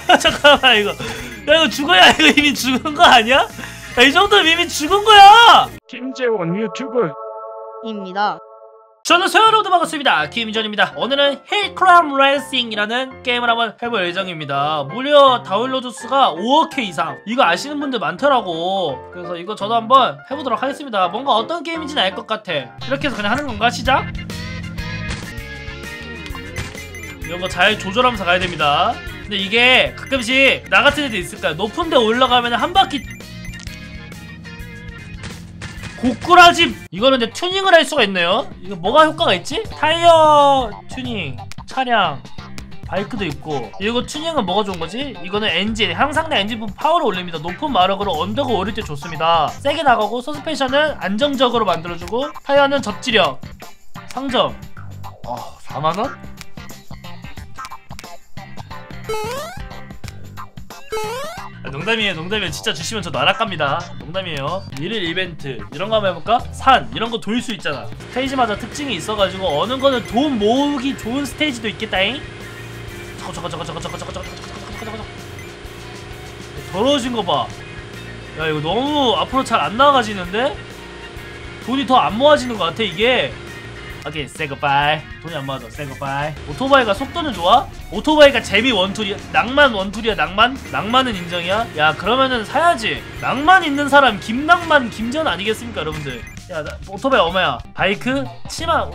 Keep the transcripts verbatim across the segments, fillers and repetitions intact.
잠깐만 이거 야 이거 죽어야 이거 이미 죽은 거 아니야? 야, 이 정도면 이미 죽은 거야. 김재원 유튜브 입니다. 저는 소여러분들 반갑습니다. 김전입니다. 오늘은 힐클람 레이싱이라는 게임을 한번 해볼 예정입니다. 무려 다운로드 수가 오억 개 이상. 이거 아시는 분들 많더라고. 그래서 이거 저도 한번 해보도록 하겠습니다. 뭔가 어떤 게임인지는 알 것 같아. 이렇게 해서 그냥 하는 건가? 시작? 이런 거 잘 조절하면서 가야 됩니다. 근데 이게 가끔씩 나 같은 애들 있을까요? 높은 데 올라가면 한 바퀴 고꾸라짐! 이거는 이제 튜닝을 할 수가 있네요. 이거 뭐가 효과가 있지? 타이어 튜닝, 차량, 바이크도 있고. 이거 튜닝은 뭐가 좋은 거지? 이거는 엔진, 항상 내 엔진 부분 파워를 올립니다. 높은 마력으로 언덕을 오를 때 좋습니다. 세게 나가고, 서스펜션은 안정적으로 만들어주고, 타이어는 접지력, 상점. 어, 사만 원? 농담이에요. 농담이에요. 진짜 주시면 저 나락갑니다. 농담이에요. 일일 이벤트 이런 거 한번 해볼까? 산 이런 거 돌 수 있잖아. 스테이지마다 특징이 있어가지고 어느 거는 돈 모으기 좋은 스테이지도 있겠다잉. 저거 저거 저거 저거 저거 저거 저거 저거 저거 저거 더러워진 거 봐. 야 이거 너무 앞으로 잘 안 나아가지는데? 돈이 더 안 모아지는 거 같아 이게. 오케이, say goodbye. 돈이 안 맞아, say goodbye. 오토바이가 속도는 좋아? 오토바이가 재미 원툴이야? 낭만 원툴이야, 낭만? 낭만은 인정이야? 야, 그러면은 사야지. 낭만 있는 사람, 김낭만, 김전 아니겠습니까, 여러분들? 야, 나, 오토바이 얼마야? 바이크? 칠만.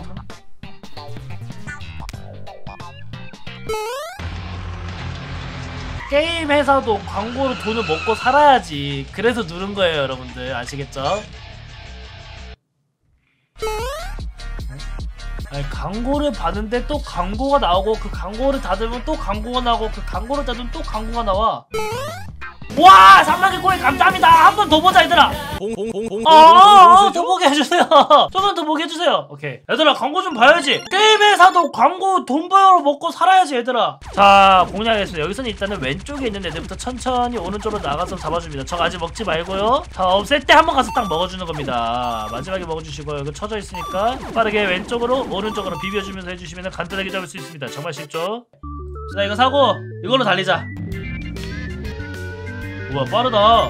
게임 회사도 광고로 돈을 먹고 살아야지. 그래서 누른 거예요, 여러분들. 아시겠죠? 아니, 광고를 봤는데 또 광고가 나오고 그 광고를 닫으면 또 광고가 나오고 그 광고를 닫으면 또 광고가 나와. 와! 삼만 개 코인 감사합니다. 한 번 더 보자 얘들아. 어어어 더 보게 해주세요. 좀만 더 보게 해주세요. 오케이 얘들아 광고 좀 봐야지. 게임 회사도 광고 돈 벌어 먹고 살아야지 얘들아. 자 공략하겠습니다. 여기서는 일단은 왼쪽에 있는 애들부터 천천히 오른쪽으로 나가서 잡아줍니다. 저 아직 먹지 말고요. 다 없앨 때 한 번 가서 딱 먹어주는 겁니다. 마지막에 먹어주시고요. 이거 쳐져 있으니까 빠르게 왼쪽으로 오른쪽으로 비벼주면서 해주시면 간단하게 잡을 수 있습니다. 정말 쉽죠? 자 이거 사고 이걸로 달리자. 우와 빠르다.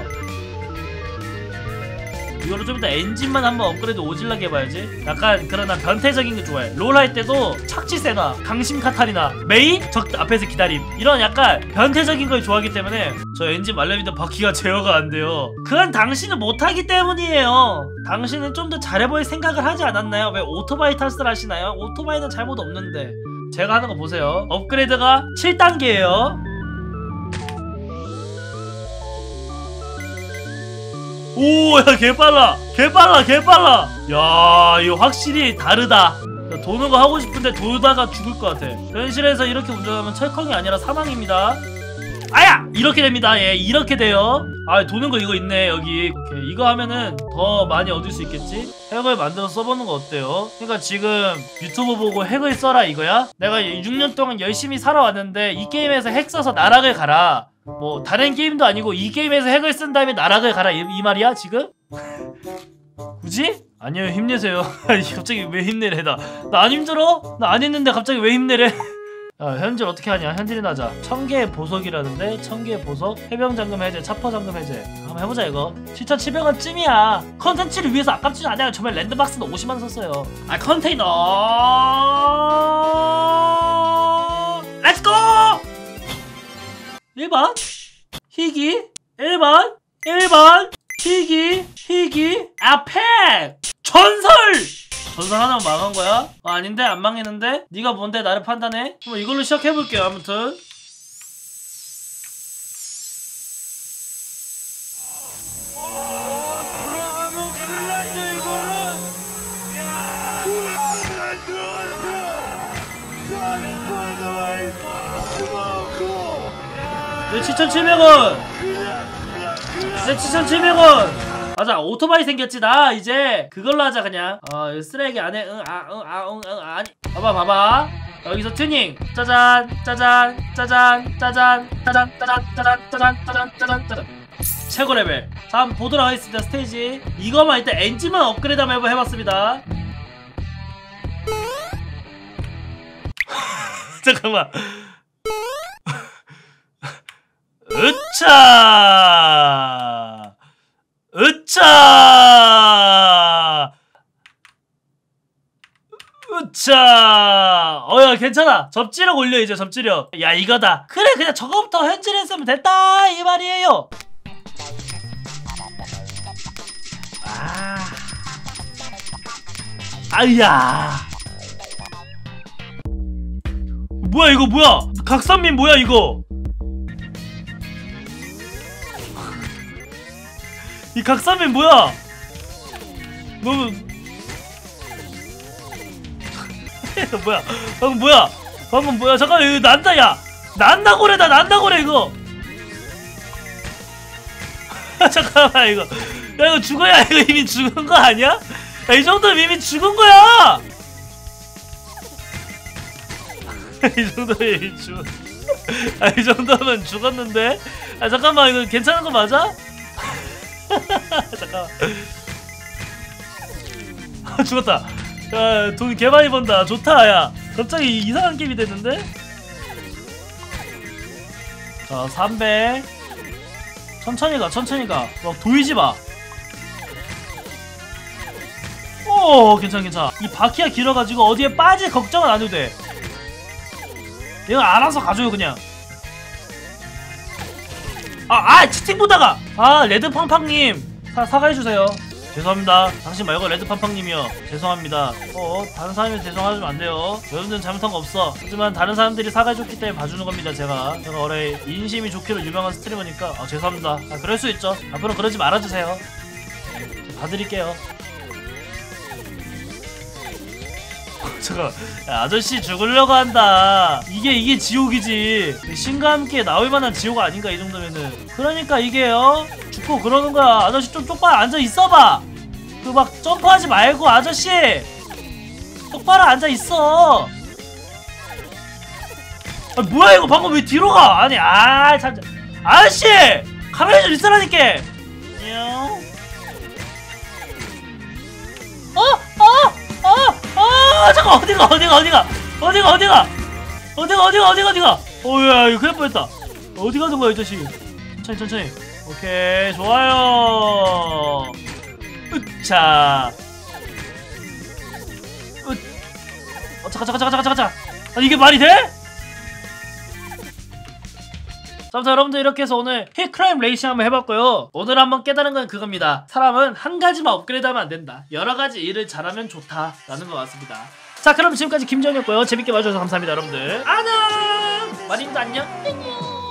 이거로 좀 이따 엔진만 한번 업그레이드 오질라게 해봐야지. 약간 그런 난 변태적인 거 좋아해. 롤 할 때도 착지 세나 강심 카타리나 메이 적 앞에서 기다림 이런 약간 변태적인 걸 좋아하기 때문에 저 엔진 말레미도 바퀴가 제어가 안 돼요. 그건 당신은 못하기 때문이에요. 당신은 좀 더 잘해볼 생각을 하지 않았나요? 왜 오토바이 탓을 하시나요? 오토바이는 잘못 없는데. 제가 하는 거 보세요. 업그레이드가 칠 단계예요 오, 야, 개빨라! 개빨라! 개빨라! 야, 이거 확실히 다르다. 도는 거 하고 싶은데 돌다가 죽을 것 같아. 현실에서 이렇게 운전하면 철컹이 아니라 사망입니다. 아야! 이렇게 됩니다. 예, 이렇게 돼요. 아, 도는 거 이거 있네, 여기. 오케이, 이거 하면은 더 많이 얻을 수 있겠지? 핵을 만들어서 써보는 거 어때요? 그러니까 지금 유튜브 보고 핵을 써라 이거야? 내가 육 년 동안 열심히 살아왔는데 이 게임에서 핵 써서 나락을 가라. 뭐 다른 게임도 아니고 이 게임에서 핵을 쓴 다음에 나락을 가라 이, 이 말이야 지금? 굳이? 아니요 힘내세요. 갑자기 왜 힘내래 나 나 안 힘들어? 나 안 했는데 갑자기 왜 힘내래? 야 현질 어떻게 하냐 현질이나 하자. 천개의 보석이라는데 천개의 보석 해병장금 해제 차퍼장금 해제 한번 해보자 이거. 칠천칠백 원 쯤이야. 컨텐츠를 위해서 아깝지는 않아요. 정말 랜드박스는 오십만 원 썼어요. 아 컨테이너 렛츠고! 일 번 희귀 일 번 일 번 희귀 희귀 아펙 전설! 전설 하나만 망한 거야? 어, 아닌데? 안 망했는데? 네가 뭔데 나를 판단해? 한번 이걸로 시작해볼게요 아무튼. 네, 칠천칠백 원! 네, 칠천칠백 원! 맞아, 오토바이 생겼지. 나 이제 그걸로 하자 그냥. 어, 쓰레기 안에 응 아 응 아 응 응 아니. 봐봐 봐봐. 여기서 튜닝. 짜잔 짜잔 짜잔 짜잔 짜잔 짜잔 짜잔 짜잔 짜잔 짜잔 짜잔. 최고 레벨. 자 한번 보도록 하겠습니다. 스테이지. 이거만 일단 엔진만 업그레이드 한번 해봤습니다. 잠깐만. 으차 으차 으차 어야 괜찮아. 접지력 올려. 이제 접지력. 야 이거다. 그래 그냥 저거부터 현질했으면 됐다 이 말이에요. 아 아야 뭐야 이거 뭐야. 각선민 뭐야 이거. 이 각선민 뭐야. 너무 뭐야 방금 뭐야 방금 뭐야. 잠깐만 이거 난다. 야 난다고래다. 난다고래 이거. 잠깐만 이거 야 이거 죽어야. 이거 이미 죽은 거 아니야? 야, 이 정도면 이미 죽은 거야. 이 정도면 이미 죽 아, 이 정도면 죽었는데. 아 잠깐만 이거 괜찮은 거 맞아? 잠깐만. 아, 죽었다. 야, 돈 개 많이 번다. 좋다. 야 갑자기 이상한 게임이 됐는데. 자 삼백. 천천히 가 천천히 가. 막 도이지 마. 오 괜찮아 괜찮아. 이 바퀴가 길어가지고 어디에 빠질 걱정은 안 해도 돼. 얘가 알아서 가줘요 그냥. 아, 아 채팅 보다가. 아 레드팡팡님 사, 사과해주세요. 죄송합니다. 당신 말고 레드팡팡님이요. 죄송합니다. 어 다른 사람이 죄송하면 안돼요. 여러분들은 잘못한 거 없어. 하지만 다른 사람들이 사과해줬기 때문에 봐주는 겁니다. 제가 제가 원래 인심이 좋기로 유명한 스트리머니까. 아 죄송합니다. 아, 그럴 수 있죠. 앞으로 그러지 말아주세요. 봐드릴게요. 잠깐 야, 아저씨 죽으려고 한다. 이게 이게 지옥이지. 신과 함께 나올만한 지옥 아닌가 이 정도면은. 그러니까 이게요 죽고 그러는 거야. 아저씨 좀 똑바로 앉아 있어봐. 그 막 점프하지 말고 아저씨 똑바로 앉아 있어. 아 뭐야 이거 방금 왜 뒤로 가. 아니 아 참 아저씨 가만히 좀 있으라니까. 어? 어? 어? 어? 잠깐 어디가 어디가 어디가 어디가 어디가 어디가 어디가 어디가 어디가. 어야 이거 큰일 뻔했다. 어디 가는 거야 이 자식. 천천히 천천히. 오케이 좋아요. 으차. 으. 어 잠깐 잠깐 잠깐 잠깐 잠깐. 아 이게 말이 돼? 자, 아무튼 여러분들 이렇게 해서 오늘 힐크라임 레이싱 한번 해봤고요. 오늘 한번 깨달은 건 그겁니다. 사람은 한 가지만 업그레이드하면 안 된다. 여러 가지 일을 잘하면 좋다라는 것 같습니다. 자 그럼 지금까지 김지현이었고요. 재밌게 봐주셔서 감사합니다 여러분들. 안녕. 마린도 안녕. 안녕.